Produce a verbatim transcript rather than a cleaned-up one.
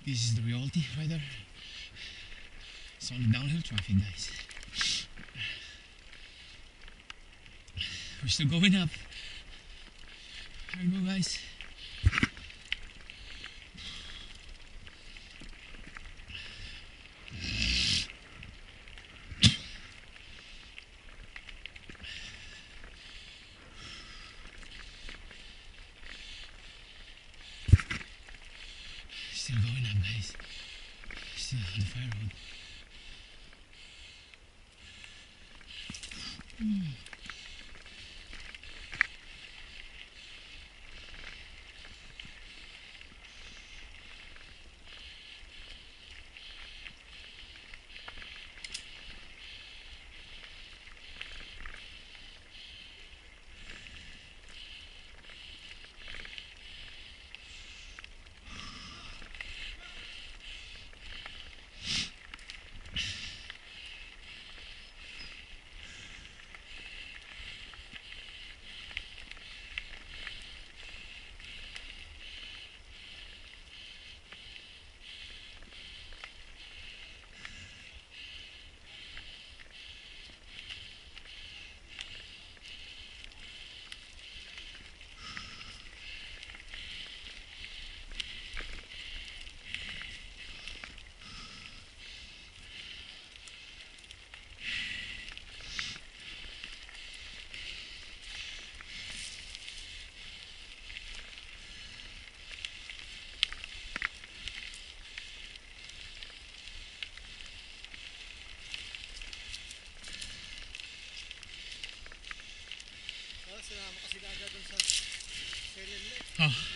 This is the reality right there. It's only downhill traffic, guys. We're still going up. Here we go, guys. Still going up, guys. Still on the fire road. Mm. Oh.